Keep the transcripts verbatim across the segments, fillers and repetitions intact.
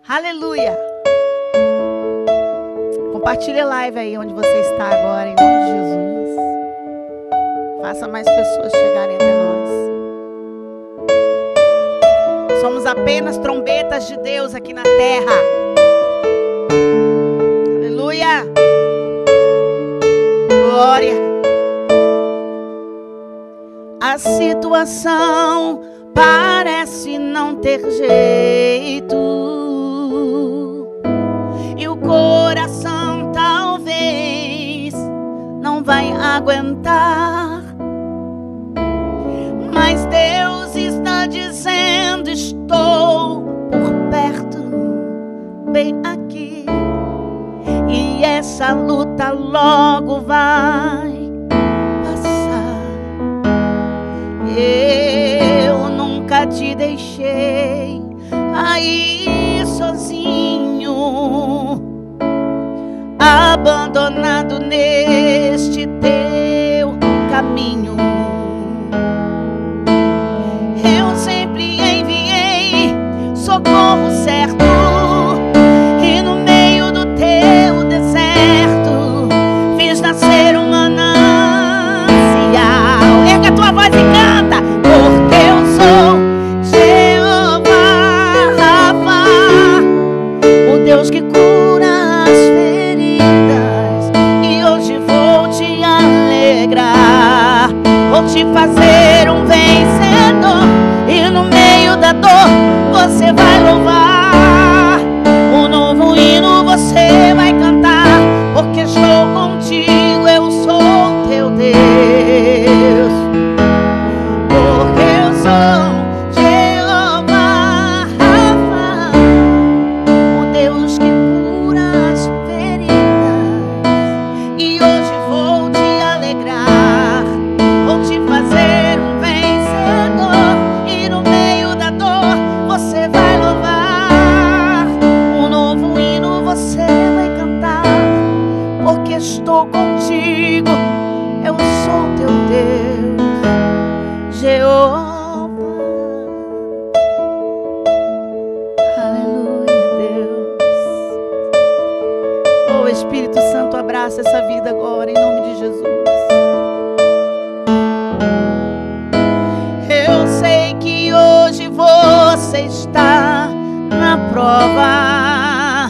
Aleluia. Compartilhe a live aí onde você está agora, em nome de Jesus. Faça mais pessoas chegarem até nós. Somos apenas trombetas de Deus aqui na terra. Aleluia. Glória. A situação parece não ter jeito, e o coração talvez não vai aguentar, mas Deus está dizendo: estou por perto, bem aqui, e essa luta logo vai passar. Eu nunca te deixei aí sozinho, abandonado neste teu caminho. Eu sempre enviei socorro certo, e no meio do teu deserto fiz nascer um manancial. Erga a tua voz e canta, porque eu sou Jeová Rafa, o Deus que cura as feridas, e hoje vou te alegrar, vou te fazer um vencedor, e no meio da dor você vai louvar, um novo hino você vai cantar, porque estou contigo, eu sou teu Deus, porque eu sou Jeová Rafa, o Deus que cura as feridas, e hoje vou te alegrar, vou te fazer um vencedor, e no meio da dor você vai louvar, um novo hino você vai cantar, porque estou contigo, eu sou teu Deus, Jeová. Aleluia, Deus. Oh, Espírito Santo, abraça essa vida agora, em nome de Jesus. Eu sei que hoje você está na prova,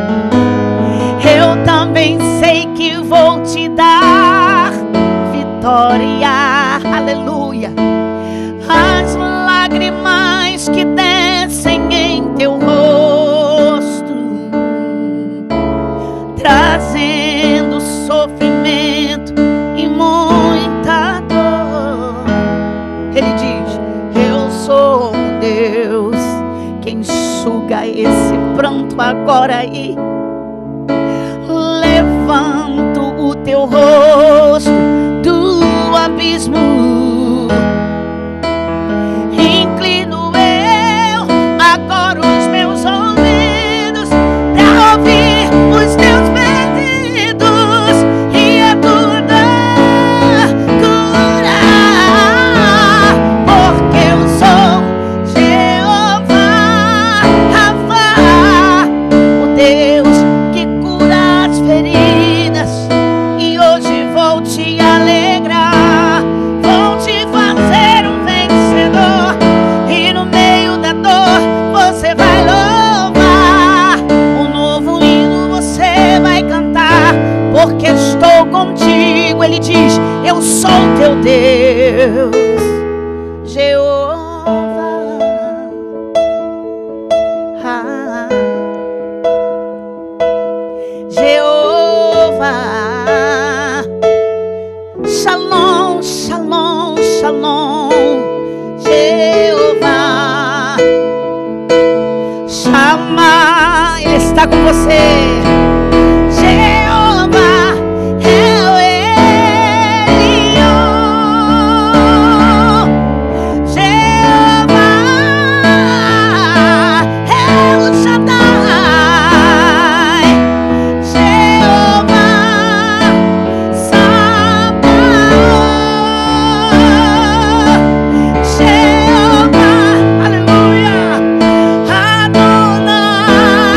eu também sei que vou te dar vitória. Aleluia. As lágrimas que descem em teu rosto, trazendo sofrimento e muita dor, Ele diz: eu sou Deus que enxuga esse pranto agora, e levanto o teu rosto do abismo, inclino eu agora os meus ouvidos para ouvir os teus pedidos e a tua cura, porque eu sou Jeová Rafa, o Deus que cura as feridas, e hoje vou te alegrar, vou te fazer um vencedor, e no meio da dor você vai louvar, um novo hino você vai cantar, porque estou contigo. Ele diz: eu sou teu Deus, Jeová. Ah, Jeová. Shalom, shalom, shalom, Jeová. Chama, Ele está com você. Jeová é o Elion. Jeová é o Shaddai. Jeová Jeová, aleluia, Adonai.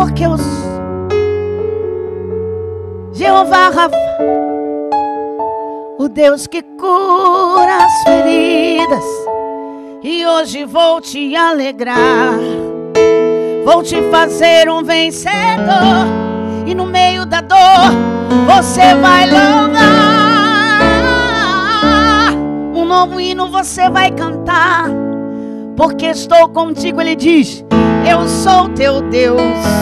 porque os Jeová Rafa, o Deus que cura as feridas, e hoje vou te alegrar, vou te fazer um vencedor, e no meio da dor você vai louvar, um novo hino você vai cantar, porque estou contigo. Ele diz: eu sou teu Deus.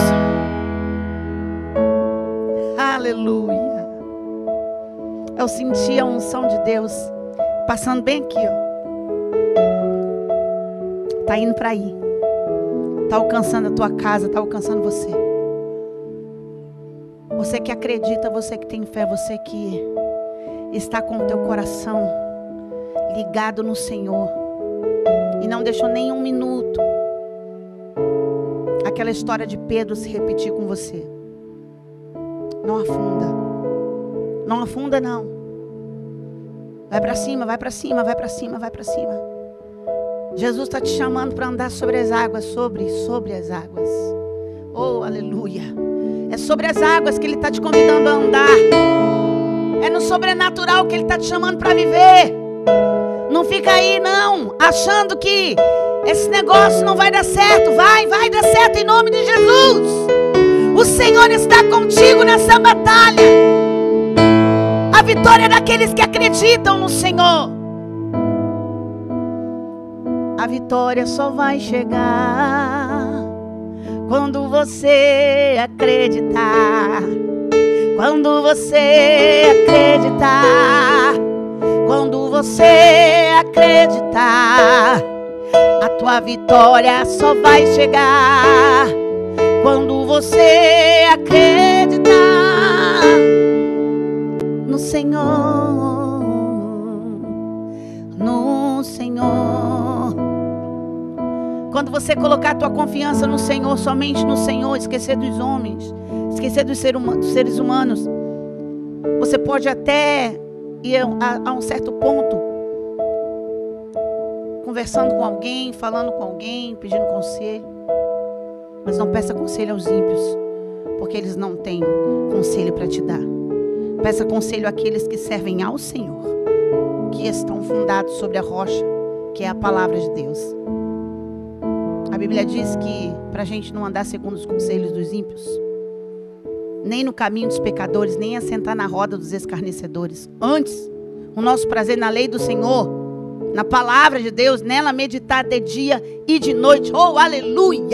Aleluia. Eu senti a unção de Deus passando bem aqui, ó. Tá indo para aí. Tá alcançando a tua casa, tá alcançando você. Você que acredita, você que tem fé, você que está com o teu coração ligado no Senhor e não deixou nem um minuto aquela história de Pedro se repetir com você. Não afunda. Não afunda não. Vai para cima, vai para cima, vai para cima, vai para cima. Jesus está te chamando para andar sobre as águas, sobre, sobre as águas. Oh, aleluia. É sobre as águas que Ele está te convidando a andar. É no sobrenatural que Ele está te chamando para viver. Não fica aí não, achando que esse negócio não vai dar certo. Vai, vai dar certo em nome de Jesus. O Senhor está contigo nessa batalha. A vitória é daqueles que acreditam no Senhor. A vitória só vai chegar quando você acreditar. Quando você acreditar. Quando você acreditar. A tua vitória só vai chegar quando você acreditar no Senhor, no Senhor. Quando você colocar a tua confiança no Senhor, somente no Senhor, esquecer dos homens, esquecer dos seres humanos, você pode até ir a, a um certo ponto, conversando com alguém, falando com alguém, pedindo conselho, mas não peça conselho aos ímpios, porque eles não têm conselho para te dar. Peça conselho àqueles que servem ao Senhor, que estão fundados sobre a rocha, que é a palavra de Deus. A Bíblia diz que para a gente não andar segundo os conselhos dos ímpios, nem no caminho dos pecadores, nem assentar na roda dos escarnecedores. Antes, o nosso prazer na lei do Senhor, na palavra de Deus, nela meditar de dia e de noite. Oh, aleluia!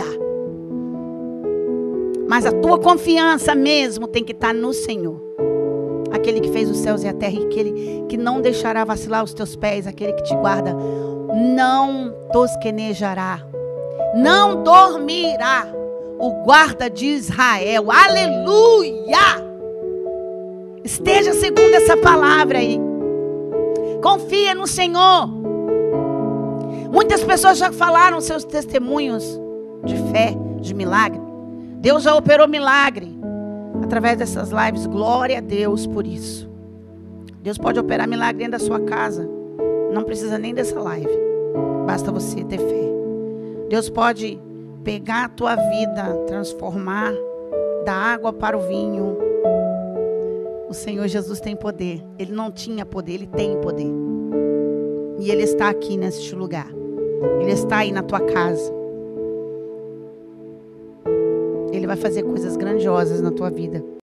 Mas a tua confiança mesmo tem que estar no Senhor. Aquele que fez os céus e a terra, e aquele que não deixará vacilar os teus pés, aquele que te guarda, não tosquenejará, não dormirá o guarda de Israel. Aleluia! Esteja segundo essa palavra aí. Confia no Senhor. Muitas pessoas já falaram seus testemunhos de fé, de milagre. Deus já operou milagre através dessas lives. Glória a Deus por isso. Deus pode operar milagre dentro da sua casa. Não precisa nem dessa live. Basta você ter fé. Deus pode pegar a tua vida, transformar da água para o vinho. O Senhor Jesus tem poder. Ele não tinha poder, Ele tem poder. E Ele está aqui neste lugar. Ele está aí na tua casa. Ele vai fazer coisas grandiosas na tua vida.